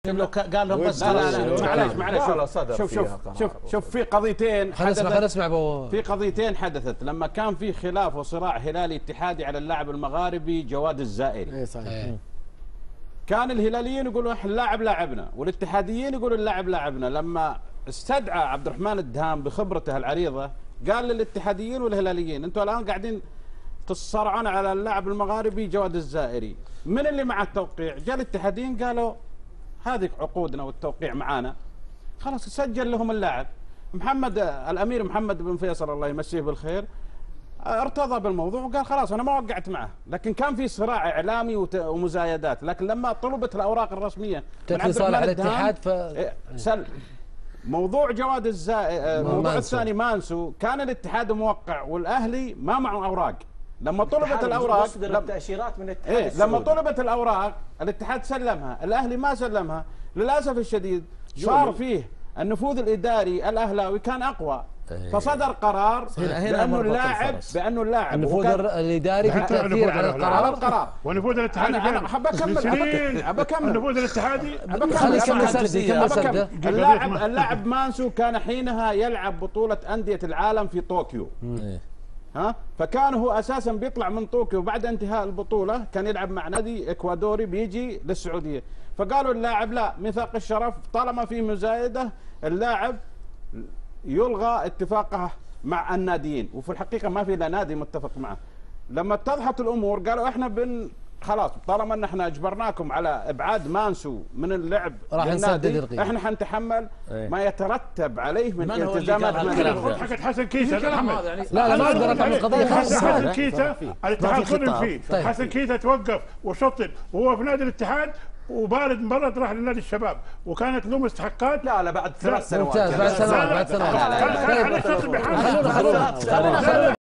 قال لهم بس معلش شوف في قضيتين خلينا نسمع في قضيتين حدثت لما كان في خلاف وصراع هلالي اتحادي على اللاعب المغاربي جواد الزائري. اي صحيح. كان الهلاليين يقولوا احنا اللاعب لاعبنا، والاتحاديين يقولوا اللاعب لاعبنا. لما استدعى عبد الرحمن الدهام بخبرته العريضه قال للاتحاديين والهلاليين انتم الان قاعدين تصارعون على اللاعب المغاربي جواد الزائري، من اللي مع التوقيع؟ جاء الاتحاديين قالوا هذه عقودنا والتوقيع معانا، خلاص سجل لهم اللاعب. الامير محمد بن فيصل الله يمسيه بالخير ارتضى بالموضوع وقال خلاص انا ما وقعت معه، لكن كان في صراع اعلامي ومزايدات. لكن لما طلبت الاوراق الرسميه في صالح الاتحاد سل موضوع جواد الموضوع الثاني مانسو، كان الاتحاد موقع والاهلي ما معه اوراق. لما طلبت الاوراق التاشيرات من الاتحاد لما طلبت الاوراق الاتحاد سلمها، الاهلي ما سلمها. للاسف الشديد صار فيه النفوذ الاداري الاهلاوي كان اقوى، فصدر قرار بانه اللاعب النفوذ الاداري في التاثير على القرار ونفوذ الاتحادي انا حاب اكمل النفوذ الاتحادي اللاعب مانسو كان حينها يلعب بطولة أندية العالم في طوكيو. فكان هو اساسا بيطلع من طوكيو بعد انتهاء البطولة، كان يلعب مع نادي اكوادوري بيجي للسعودية. فقالوا اللاعب لا، ميثاق الشرف طالما في مزايدة اللاعب يلغى اتفاقه مع الناديين، وفي الحقيقة ما في الا نادي متفق معه. لما اتضحت الامور قالوا احنا خلاص طالما ان احنا اجبرناكم على ابعاد مانسو من اللعب راح نسدد القيمة، احنا حنتحمل ما يترتب عليه من التزامات. حكت حسن كيسة محمد، لا ما اقدر اطلع من القضيه. حسن كيسة الاتحاد ظلم فيه. حسن كيسة توقف وشطن وهو في نادي الاتحاد، وبارد مبرد راح لنادي الشباب وكانت له مستحقات. لا بعد 3 سنوات بعد سنوات